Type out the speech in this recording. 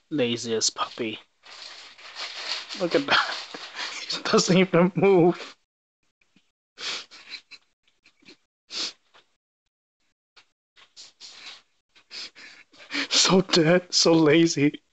Laziest puppy. Look at that. It doesn't even move. So dead, so lazy.